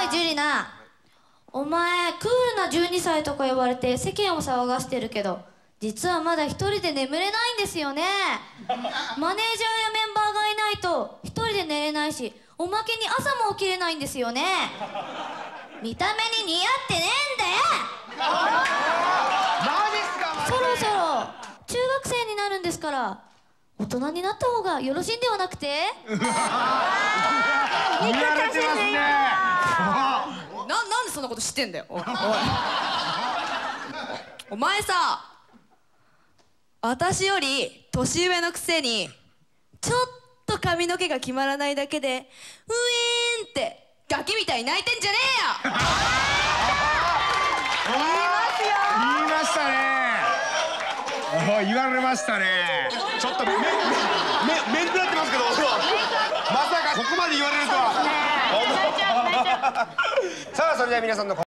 ジュリナ、お前クールな12歳とか言われて世間を騒がしてるけど、実はまだ一人で眠れないんですよね。マネージャーやメンバーがいないと一人で寝れないし、おまけに朝も起きれないんですよね。見た目に似合ってねえんだよ。 マジっすか。 そろそろ中学生になるんですから、大人になった方がよろしいんではなくて？ 見られてますね。 なんでそんなこと知ってんだよ。お前さ、私より年上のくせにちょっと髪の毛が決まらないだけでウィーンってガキみたいに泣いてんじゃねえよ。 言いましたね。言われましたね。ちょっと面食らってますけど、まさかここまで言われるとは。さあ、それでは皆さんの